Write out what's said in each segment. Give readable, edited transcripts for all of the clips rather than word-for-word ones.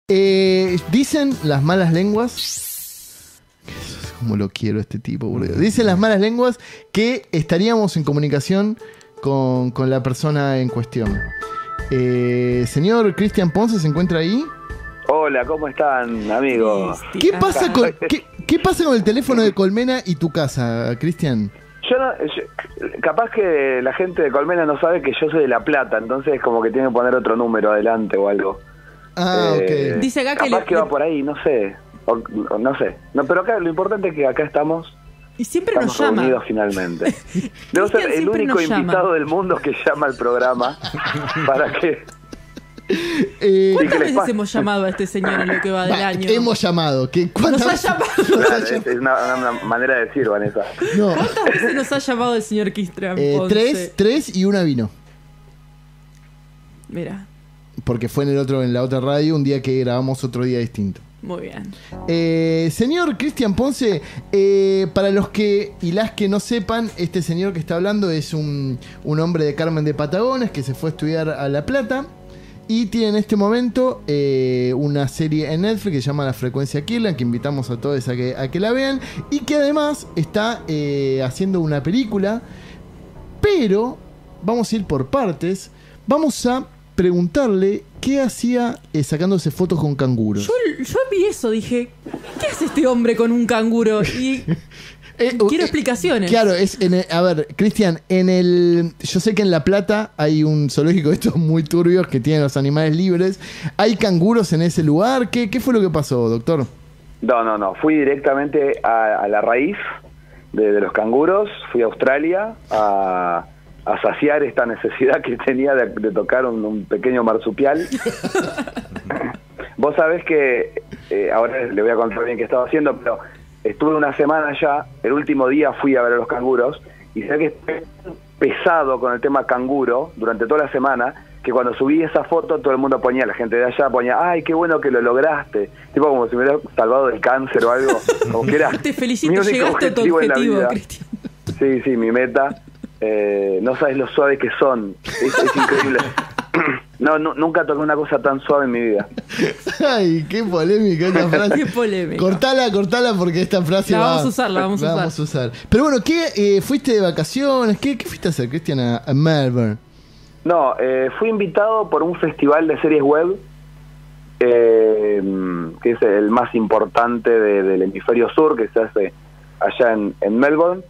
Dicen las malas lenguas, como lo quiero este tipo, boludo. Dicen las malas lenguas que estaríamos en comunicación con la persona en cuestión. Señor Cristian Ponce, ¿se encuentra ahí? Hola, ¿cómo están, amigos? ¿Qué pasa con el teléfono de Colmena y tu casa, Cristian? Capaz que la gente de Colmena no sabe que yo soy de La Plata, entonces como que tiene que poner otro número adelante o algo. Ok. Dice acá capaz que va por ahí, no sé. No sé. No, pero acá lo importante es que acá estamos. Y siempre nos llama. Reunidos finalmente. Debo ser el único invitado del mundo que llama al programa para que... ¿Cuántas veces hemos llamado a este señor en lo que va del año? Hemos llamado. Nos ha llamado. Claro, es una manera de decir, Vanessa. No. ¿Cuántas veces nos ha llamado el señor Cristian Ponce? Tres y una vino. Mira. Porque fue en la otra radio un día que grabamos otro día distinto. Muy bien. Señor Cristian Ponce, para los que y las que no sepan, este señor que está hablando es un hombre de Carmen de Patagones que se fue a estudiar a La Plata y tiene en este momento una serie en Netflix que se llama La Frecuencia Kirlian, que invitamos a todos a que la vean, y que además está haciendo una película. Pero vamos a ir por partes. Vamos a preguntarle qué hacía sacándose fotos con canguros. Yo vi eso, dije, ¿qué hace este hombre con un canguro? Y quiero explicaciones. Claro, a ver, Cristian, yo sé que en La Plata hay un zoológico de estos muy turbios que tienen los animales libres. ¿Hay canguros en ese lugar? ¿Qué fue lo que pasó, doctor? No. Fui directamente a la raíz de los canguros. Fui a Australia a saciar esta necesidad que tenía de tocar un pequeño marsupial. Vos sabés que, ahora le voy a contar bien qué estaba haciendo, pero estuve una semana allá, el último día fui a ver a los canguros, y sé que estoy pesado con el tema canguro durante toda la semana, que cuando subí esa foto todo el mundo ponía, la gente de allá ponía, ay, qué bueno que lo lograste, tipo como si me hubiera salvado del cáncer o algo, como que era te felicito, mi único llegaste a tu objetivo, Cristian. Sí, mi meta. No sabes lo suave que son, es increíble. No, nunca toqué una cosa tan suave en mi vida. Ay, qué polémica esta frase. Qué polémica. Cortala porque esta frase la vamos a usar. Pero bueno, ¿qué fuiste de vacaciones? ¿Qué fuiste a hacer, Cristian, a Melbourne? No, fui invitado por un festival de series web, que es el más importante del hemisferio sur, que se hace allá en Melbourne.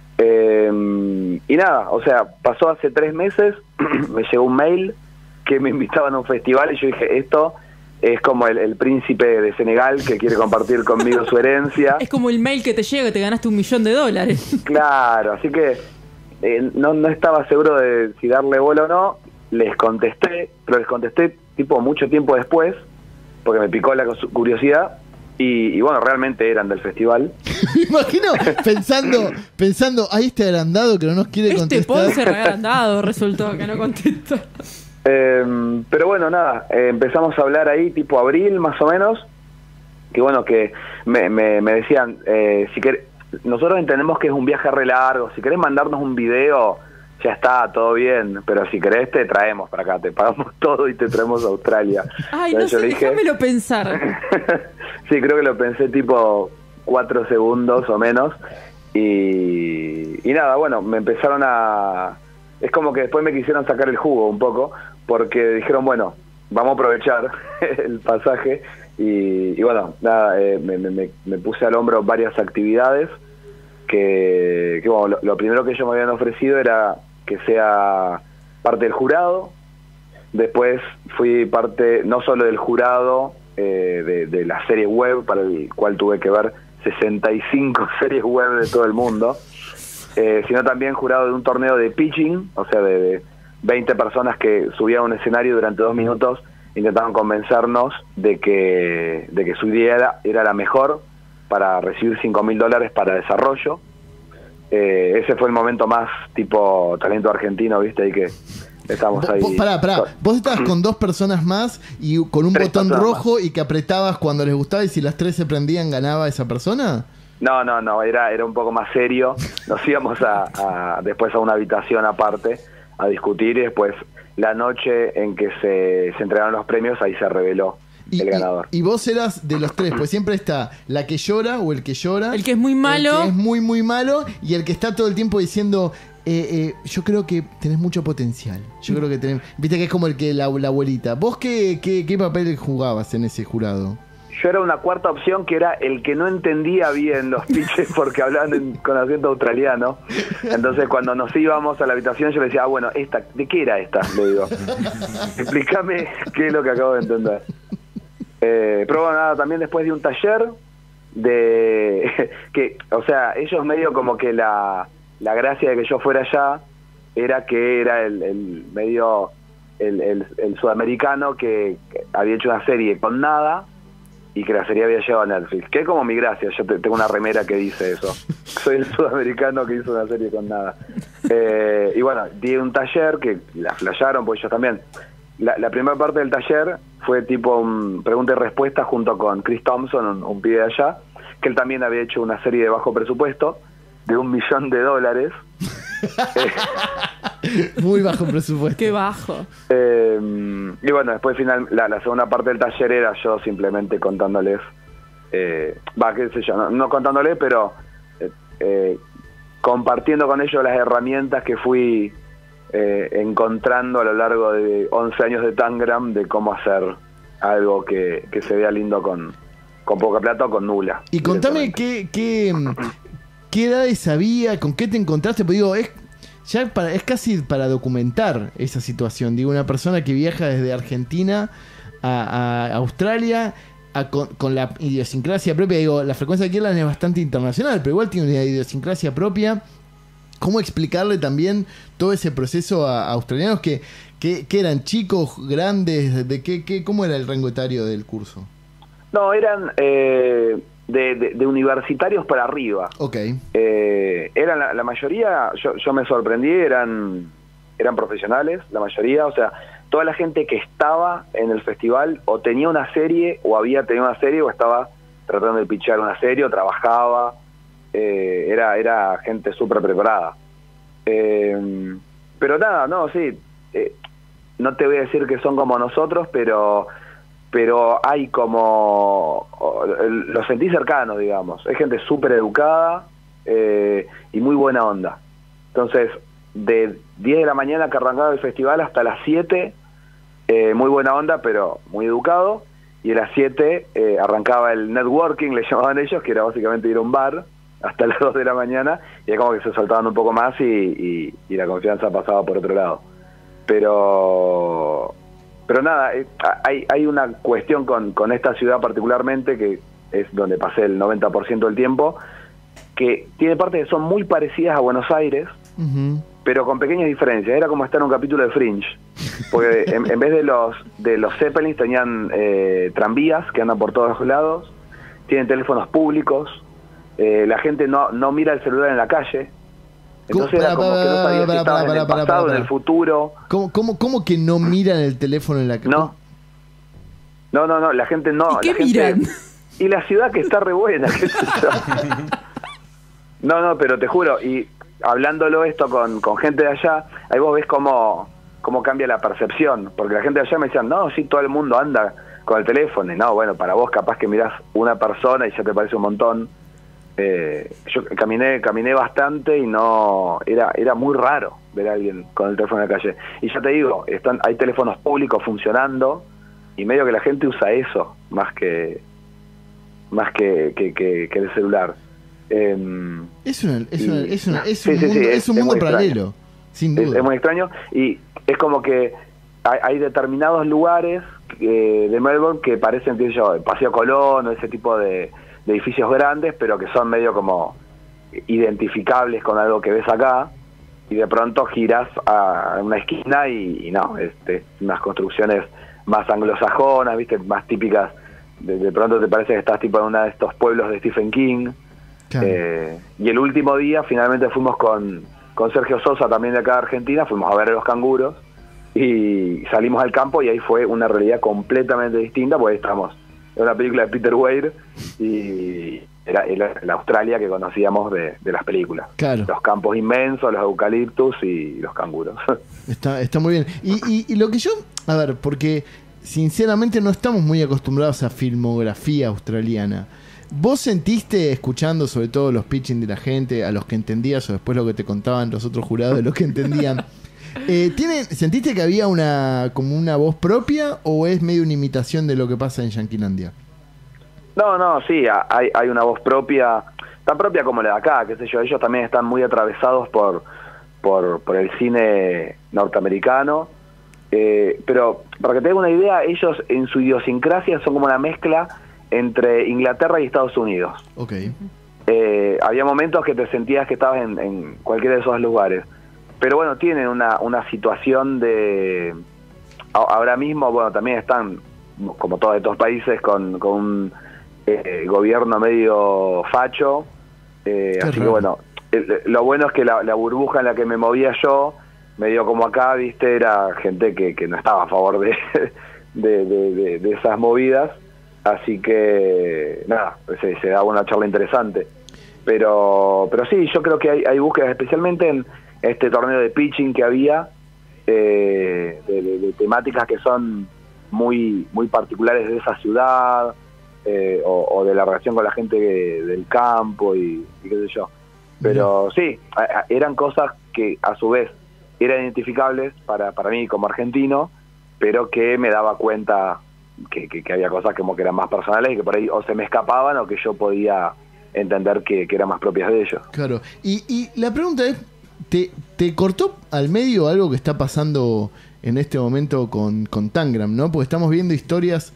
Y nada, o sea, pasó hace 3 meses, me llegó un mail que me invitaban a un festival y yo dije, esto es como el príncipe de Senegal que quiere compartir conmigo su herencia. Es como el mail que te llega, te ganaste $1 millón. Claro, así que no estaba seguro de si darle bola o no. Les contesté, pero les contesté tipo mucho tiempo después, porque me picó la curiosidad. Y bueno, realmente eran del festival. Me imagino pensando, ahí este agrandado que no nos quiere contestar. Ponce agrandado resultó que no contesta. Pero bueno, nada, empezamos a hablar ahí tipo abril más o menos, que bueno, que me decían, si nosotros entendemos que es un viaje re largo, si querés mandarnos un video, ya está, todo bien, pero si querés te traemos para acá, te pagamos todo y te traemos a Australia. Ay, no sé, déjamelo pensar. Sí, creo que lo pensé tipo 4 segundos o menos, y nada, bueno, me empezaron es como que después me quisieron sacar el jugo un poco, porque dijeron, bueno, vamos a aprovechar el pasaje, y bueno, nada, me puse al hombro varias actividades, que bueno, lo primero que ellos me habían ofrecido era que sea parte del jurado. Después fui parte no solo del jurado de la serie web, para el cual tuve que ver 65 series web de todo el mundo, sino también jurado de un torneo de pitching, o sea, de 20 personas que subían a un escenario durante 2 minutos, intentaban convencernos de que su idea era la mejor para recibir $5.000 para desarrollo. Ese fue el momento más tipo talento argentino, ¿viste? Ahí que estamos ahí. Pará. Vos estabas con 2 personas más y con un botón rojo más, y que apretabas cuando les gustaba, y si las 3 se prendían, ¿ganaba esa persona? No, era un poco más serio. Nos íbamos después a una habitación aparte a discutir, y después la noche en que se entregaron los premios, ahí se reveló el ganador. Y vos eras de los tres, pues siempre está la que llora o el que llora. El que es muy malo. El que es muy, muy malo. Y el que está todo el tiempo diciendo, yo creo que tenés mucho potencial. Yo creo que tenés... Viste que es como el que la abuelita. ¿Vos qué papel jugabas en ese jurado? Yo era una cuarta opción que era el que no entendía bien los pitches porque hablaban con acento australiano. Entonces cuando nos íbamos a la habitación yo le decía, bueno, esta, ¿de qué era esta? Le digo, explícame qué es lo que acabo de entender. Pero bueno, nada, también después de un taller de que, o sea, ellos medio como que la gracia de que yo fuera allá era que era el medio el sudamericano que había hecho una serie con nada y que la serie había llegado a Netflix, que es como mi gracia. Yo tengo una remera que dice eso, soy el sudamericano que hizo una serie con nada. Y bueno, di un taller que la flasharon, pues ellos también. La primera parte del taller fue tipo un pregunta y respuesta junto con Chris Thompson, un pibe de allá, que él también había hecho una serie de bajo presupuesto de $1 millón. Muy bajo presupuesto. Qué bajo. Y bueno, después la segunda parte del taller era yo simplemente contándoles, qué sé yo, no contándoles, pero compartiendo con ellos las herramientas que fui encontrando a lo largo de 11 años de Tangram, de cómo hacer algo que se vea lindo con poca plata o con nula. Y contame qué edades había, con qué te encontraste, pues digo, es casi para documentar esa situación. Digo, una persona que viaja desde Argentina a Australia con la idiosincrasia propia. Digo, la frecuencia de Kirlan es bastante internacional, pero igual tiene una idiosincrasia propia. ¿Cómo explicarle también todo ese proceso a australianos que eran chicos, grandes? ¿Cómo era el rango etario del curso? No, eran de universitarios para arriba. Ok. Eran la mayoría, yo me sorprendí, eran profesionales, la mayoría, o sea, toda la gente que estaba en el festival o tenía una serie, o había tenido una serie, o estaba tratando de pitchar una serie, o trabajaba, era gente súper preparada. Pero nada, no, sí, no te voy a decir que son como nosotros, pero hay como, lo sentí cercano, digamos. Es gente súper educada y muy buena onda. Entonces, de 10 de la mañana que arrancaba el festival hasta las 7, muy buena onda, pero muy educado. Y a las 7 arrancaba el networking, le llamaban ellos, que era básicamente ir a un bar hasta las 2 de la mañana, y es como que se soltaban un poco más y la confianza pasaba por otro lado. Pero nada, hay una cuestión con esta ciudad particularmente, que es donde pasé el 90% del tiempo, que tiene partes que son muy parecidas a Buenos Aires, pero con pequeñas diferencias. Era como estar en un capítulo de Fringe, porque en vez de los Zeppelins tenían tranvías que andan por todos lados, tienen teléfonos públicos, la gente no mira el celular en la calle. Entonces era como que no sabía si estaba en el pasado, en el futuro. ¿Cómo que no miran el teléfono en la calle? No, la gente no. ¿Y qué miran? Y la ciudad que está re buena, qué sé yo. No, pero te juro, y hablándolo esto con gente de allá, ahí vos ves cómo cambia la percepción, porque la gente de allá me decían, no, sí, todo el mundo anda con el teléfono, y no, bueno, para vos capaz que mirás una persona y ya te parece un montón. Yo caminé bastante y no era muy raro ver a alguien con el teléfono en la calle. Y ya te digo, hay teléfonos públicos funcionando y medio que la gente usa eso más que el celular. Es un mundo paralelo, sin duda. Es muy extraño, y es como que hay determinados lugares de Melbourne que parecen, qué sé yo, el Paseo Colón o ese tipo de edificios grandes, pero que son medio como identificables con algo que ves acá, y de pronto giras a una esquina y no, unas construcciones más anglosajonas, viste, más típicas. De pronto te parece que estás tipo en uno de estos pueblos de Stephen King. Claro. Y el último día finalmente fuimos con Sergio Sosa, también de acá de Argentina, fuimos a ver a los canguros y salimos al campo, y ahí fue una realidad completamente distinta, porque estamos en una película de Peter Weir y era la Australia que conocíamos de las películas. Claro. Los campos inmensos, los eucaliptus y los canguros. Está muy bien. Y lo que yo, a ver, porque sinceramente no estamos muy acostumbrados a filmografía australiana. ¿Vos sentiste, escuchando sobre todo los pitching de la gente, a los que entendías o después lo que te contaban los otros jurados de los que entendían, ¿sentiste que había como una voz propia o es medio una imitación de lo que pasa en Yanquilandia? No, sí, hay una voz propia, tan propia como la de acá, qué sé yo. Ellos también están muy atravesados por el cine norteamericano, pero para que te haga una idea, ellos en su idiosincrasia son como una mezcla entre Inglaterra y Estados Unidos. Okay. Había momentos que te sentías que estabas en cualquiera de esos lugares, pero bueno, tienen una situación de... Ahora mismo, bueno, también están, como todos estos países, con un gobierno medio facho, así que bueno, lo bueno es que la burbuja en la que me movía yo, medio como acá, viste, era gente que no estaba a favor de esas movidas, así que nada, se daba una charla interesante, pero sí, yo creo que hay búsquedas, especialmente en este torneo de pitching que había, de temáticas que son muy particulares de esa ciudad, o de la relación con la gente del campo y qué sé yo. Pero sí, eran cosas que a su vez eran identificables para mí como argentino, pero que me daba cuenta que había cosas como que eran más personales y que por ahí o se me escapaban o que yo podía entender que eran más propias de ellos. Claro, y la pregunta es, ¿te cortó al medio algo que está pasando en este momento con Tangram, ¿no? Porque estamos viendo historias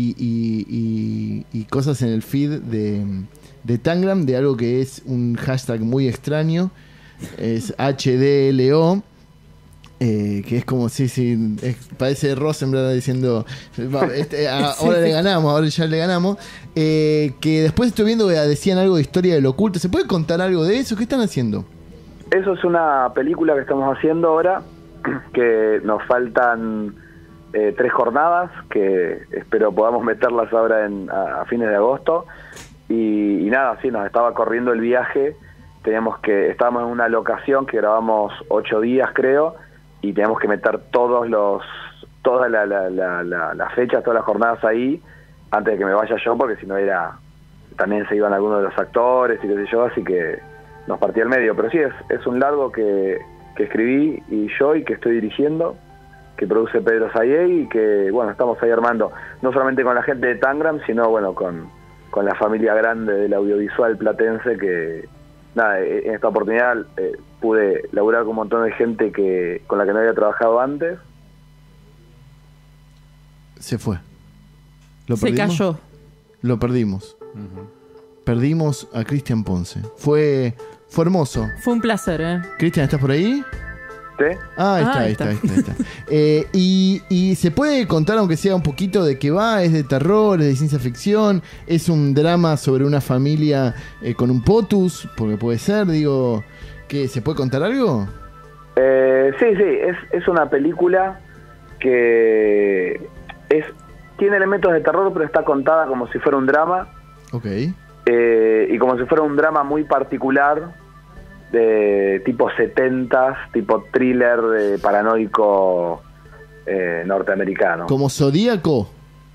y cosas en el feed de Tangram, de algo que es un hashtag muy extraño, es HDLO, que es como, sí, parece Rosenblatt diciendo, ahora ya le ganamos, que después estoy viendo que decían algo de historia del oculto. ¿Se puede contar algo de eso? ¿Qué están haciendo? Eso es una película que estamos haciendo ahora, que nos faltan 3 jornadas, que espero podamos meterlas ahora a fines de agosto, y nada, sí, nos estaba corriendo el viaje, estábamos en una locación que grabamos 8 días creo, y teníamos que meter todas las fechas, todas las jornadas ahí, antes de que me vaya yo, porque si no también se iban algunos de los actores y qué sé yo, así que nos partía el medio. Pero sí, es un largo que escribí y que estoy dirigiendo, que produce Pedro Sayé, y que bueno, estamos ahí armando, no solamente con la gente de Tangram, sino bueno, con la familia grande del audiovisual platense, que nada, en esta oportunidad pude laburar con un montón de gente con la que no había trabajado antes. Se fue. Se cayó. Lo perdimos. Perdimos a Cristian Ponce. Fue hermoso. Fue un placer, Cristian, ¿estás por ahí? ¿Sí? Ahí está. Y se puede contar, aunque sea un poquito, de qué va. ¿Es de terror? ¿Es de ciencia ficción? ¿Es un drama sobre una familia con un POTUS? Porque puede ser, digo, ¿qué, se puede contar algo? Sí, es una película que tiene elementos de terror, pero está contada como si fuera un drama. Ok. Y como si fuera un drama muy particular, de tipo 70s, tipo thriller de paranoico norteamericano. ¿Como Zodíaco?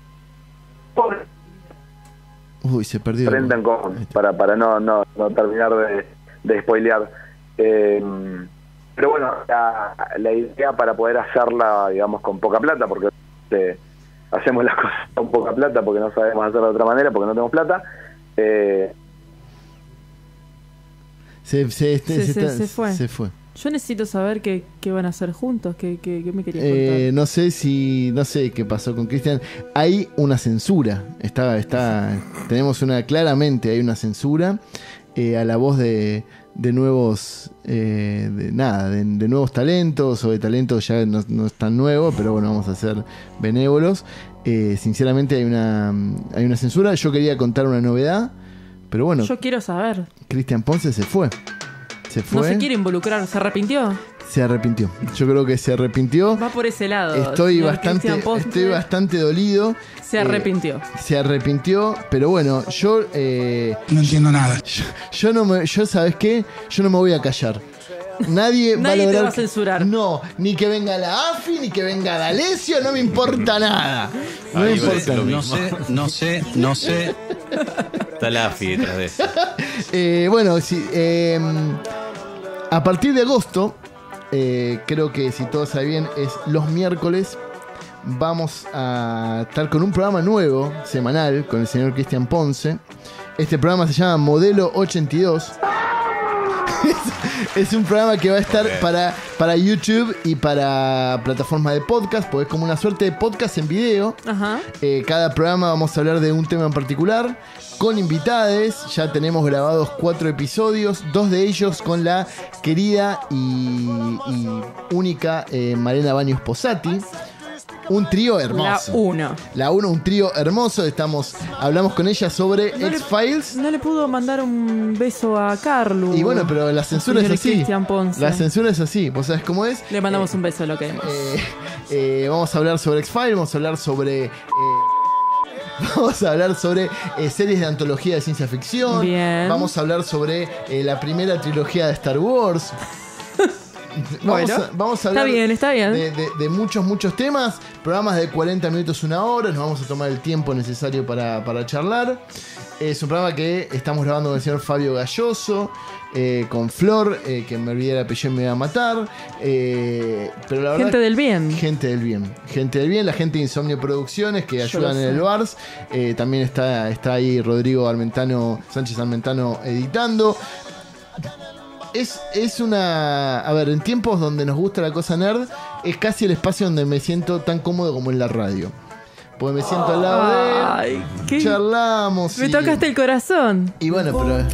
Uy, se perdió. Para no terminar de spoilear. Pero bueno, la idea para poder hacerla, digamos, con poca plata, porque hacemos las cosas con poca plata porque no sabemos hacerla de otra manera, porque no tenemos plata. Se fue. Yo necesito saber qué van a hacer juntos, qué me querías contar. No sé qué pasó con Cristian. Hay una censura. Tenemos claramente hay una censura a la voz de nuevos de nuevos talentos, o de talentos ya no es tan nuevo, pero bueno, vamos a ser benévolos. Sinceramente hay una censura. Yo quería contar una novedad, pero bueno, yo quiero saber. Cristian Ponce se fue. No se quiere involucrar, ¿se arrepintió? Se arrepintió. Yo creo que se arrepintió. Va por ese lado. Estoy bastante dolido. Se arrepintió. Se arrepintió, pero bueno, yo no entiendo nada. Yo ¿sabes qué? Yo no me voy a callar. Nadie va a Nadie te lograr va a censurar. No, ni que venga la AFI, ni que venga la Alessio, no me importa nada. No me Ahí va a importa. ser lo mismo. No sé. Está la AFI detrás de eso. Bueno, sí, a partir de agosto, creo que si todo sale bien, es los miércoles. Vamos a estar con un programa nuevo, semanal, con el señor Cristian Ponce. Este programa se llama Modelo 82. Es un programa que va a estar para YouTube y para plataformas de podcast, porque es como una suerte de podcast en video. Ajá. Cada programa vamos a hablar de un tema en particular, con invitades. Ya tenemos grabados 4 episodios, 2 de ellos con la querida y única Malena Baños Posati. Un trío hermoso. La 1, un trío hermoso. Hablamos con ella sobre X-Files. No le pudo mandar un beso a Carlu. Y bueno, pero la censura es así. Cristian Ponce. La censura es así. ¿Vos sabés cómo es? Le mandamos un beso, lo queremos. Vamos a hablar sobre X-Files, vamos a hablar sobre... Vamos a hablar sobre series de antología de ciencia ficción. Bien. Vamos a hablar sobre la primera trilogía de Star Wars. Vamos a hablar está bien. De muchos temas. Programas de 40 minutos, 1 hora. Nos vamos a tomar el tiempo necesario para charlar. Es un programa que estamos grabando con el señor Fabio Galloso, con Flor, que me olvidé el apellido y me iba a matar. Pero la verdad, Gente del bien. Gente del bien, la gente de Insomnio Producciones que ayudan en el Bars. También está ahí Rodrigo Sánchez Armentano editando. Es una... A ver, en tiempos donde nos gusta la cosa nerd, es casi el espacio donde me siento tan cómodo como en la radio. Porque me siento al lado de él, charlamos. Me tocaste el corazón. Y bueno, pero...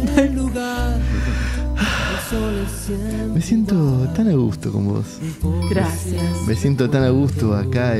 Me siento tan a gusto con vos. Gracias. Me siento tan a gusto acá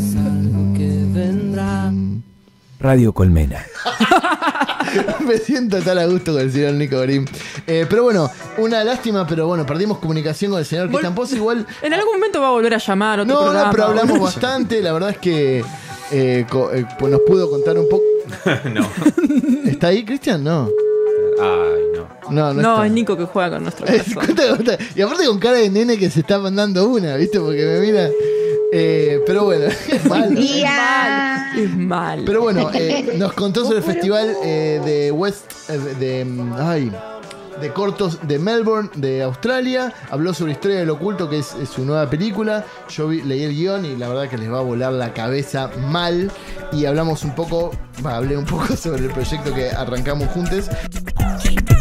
en... Radio Colmena. Me siento tan a gusto con el señor Nico Gorín. Pero bueno, una lástima, pero bueno, perdimos comunicación con el señor Cristian Ponce. Igual. En algún momento va a volver a llamar otro programa. No, pero hablamos bastante. La verdad es que pues nos pudo contar un poco. No. ¿Está ahí, Cristian? No. Ay, no. No, está. es Nico que juega con nuestro corazón. Cuenta. Y aparte con cara de nene que se está mandando una, ¿viste? Porque me mira. Pero bueno, es malo. Es mal. Pero bueno, nos contó sobre el festival de de cortos de Melbourne, de Australia. Habló sobre Historia del Oculto, que es su nueva película. Yo leí el guión y la verdad que les va a volar la cabeza mal. Y hablé un poco sobre el proyecto que arrancamos juntos.